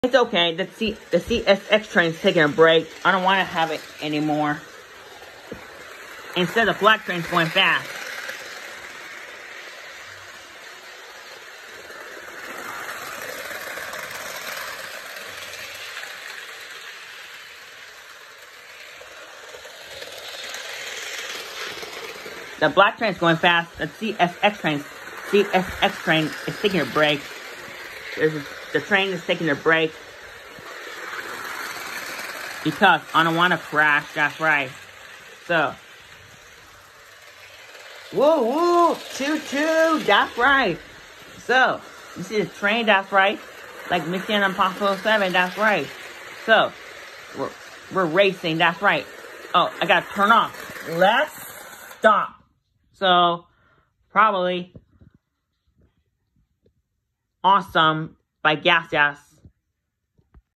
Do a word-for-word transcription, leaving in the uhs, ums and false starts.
It's okay. The C the C S X train's taking a break. I don't want to have it anymore. Instead, the black train's going fast. The black train's going fast. The C S X train, C S X train is taking a break. There's, the train is taking a break because I don't want to crash. That's right. So, woo woo, choo choo. That's right. So, you see the train? That's right. Like Mission Impossible seven. That's right. So, we're we're racing. That's right. Oh, I gotta turn off. Let's stop. So, probably Awesome by Gas Gas.